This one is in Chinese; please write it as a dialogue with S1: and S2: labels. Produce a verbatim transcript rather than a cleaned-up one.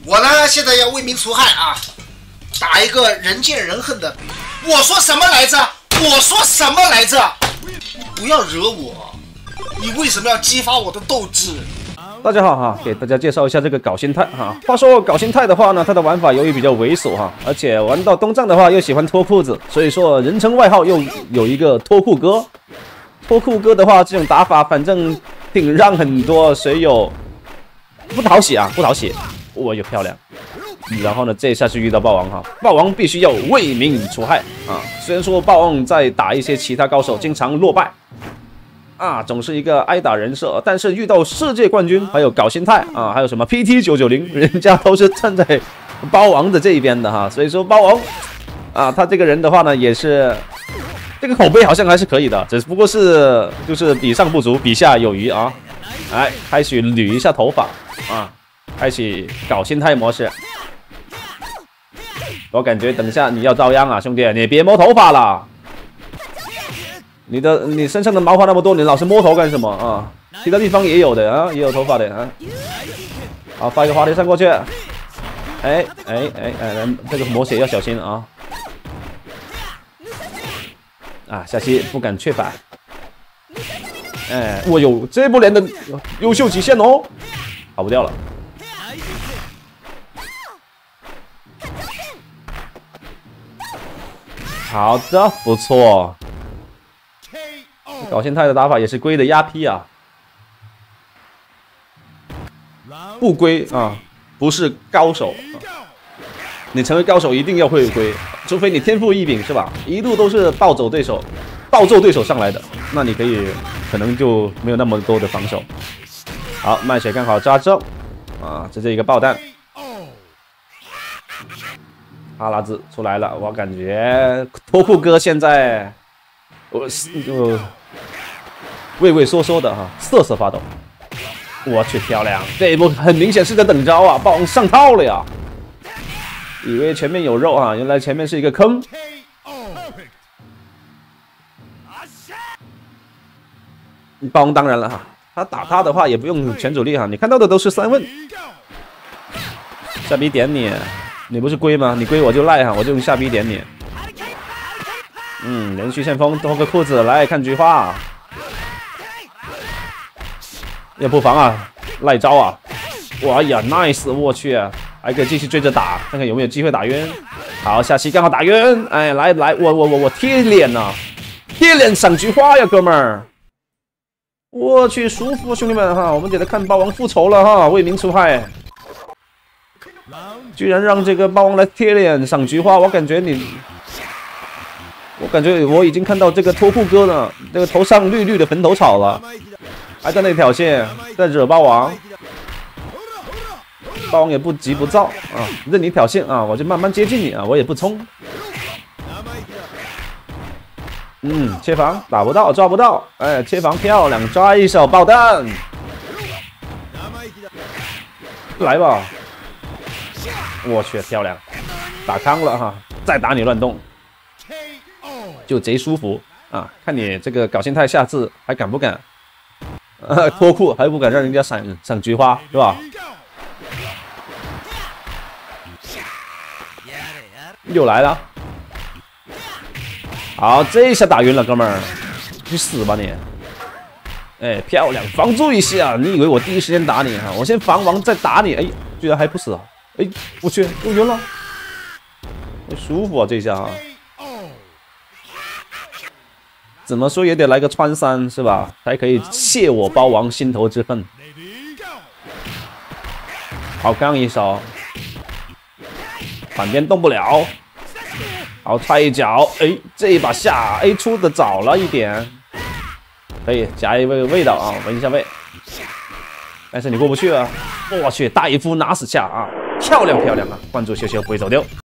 S1: 我呢，现在要为民除害啊，打一个人见人恨的。我说什么来着？我说什么来着？不要惹我！你为什么要激发我的斗志？
S2: 大家好哈，给大家介绍一下这个搞心态哈。话说搞心态的话呢，它的玩法由于比较猥琐哈，而且玩到东藏的话又喜欢脱裤子，所以说人称外号又有一个脱裤哥。脱裤哥的话，这种打法反正挺让很多水友不讨喜啊，不讨喜。哇，又漂亮。然后呢，这一下是遇到霸王哈，霸王必须要为民除害啊。虽然说霸王在打一些其他高手经常落败。 啊，总是一个挨打人设，但是遇到世界冠军，还有搞心态啊，还有什么 P T 九九零，人家都是站在包王的这一边的哈，所以说包王啊，他这个人的话呢，也是这个口碑好像还是可以的，只不过是就是比上不足，比下有余啊。来，开始捋一下头发啊，开始搞心态模式。我感觉等一下你要遭殃啊，兄弟，你别摸头发了。 你的你身上的毛发那么多，你老是摸头干什么啊？其他地方也有的啊，也有头发的啊。好，发一个滑梯上过去。哎哎哎哎，这个磨血要小心啊！啊，下期不敢确反。哎，我有这波连的优秀极限哦，跑不掉了。好的，不错。 搞心态的打法也是龟的压批啊，不龟啊，不是高手、啊。你成为高手一定要会龟，除非你天赋异禀是吧？一路都是暴走对手、暴揍对手上来的，那你可以可能就没有那么多的防守。好，卖血刚好抓中啊，这是一个爆弹。哈拉兹出来了，我感觉脱裤哥现在我就。 畏畏缩缩的哈，瑟瑟发抖。我去，漂亮！这一波很明显是在等招啊，霸王上套了呀！以为前面有肉啊，原来前面是一个坑。霸王当然了哈，他打他的话也不用全主力哈，你看到的都是三问。下逼点你，你不是龟吗？你龟我就赖哈，我就用下逼点你。嗯，连续旋风脱个裤子来看菊花。 要不防啊，赖招啊！哇呀 ，nice！ 我去，还可以继续追着打，看看有没有机会打晕。好，下期刚好打晕。哎，来来，我我我我贴脸呐、啊，贴脸赏菊花呀，哥们儿！我去，舒服，兄弟们哈！我们给他看霸王复仇了哈，为民除害。居然让这个霸王来贴脸赏菊花，我感觉你，我感觉我已经看到这个脱裤哥呢，这个头上绿绿的坟头草了。 还在那里挑衅，在惹霸王，霸王也不急不躁啊，任你挑衅啊，我就慢慢接近你啊，我也不冲。嗯，切防打不到，抓不到，哎，切防漂亮，抓一手爆弹，来吧！我去，漂亮，打康了哈，再打你乱动，就贼舒服啊！看你这个搞心态，下次还敢不敢？ 呃，脱裤还不敢让人家赏赏菊花，是吧？又来了，好，这一下打晕了，哥们儿，去死吧你！哎，漂亮，防住一下，你以为我第一时间打你哈？我先防完再打你，哎，居然还不死啊！哎，我去，又晕了，舒服啊这一下啊！ 怎么说也得来个穿三是吧？才可以泄我包王心头之恨。好，刚一手，反边动不了。好，踹一脚，哎，这一把下 A 出的早了一点，可以加一个味道啊，闻一下味。但是你过不去啊！我去，大姨夫拿死下啊！漂亮漂亮啊！关注羞羞不会走丢。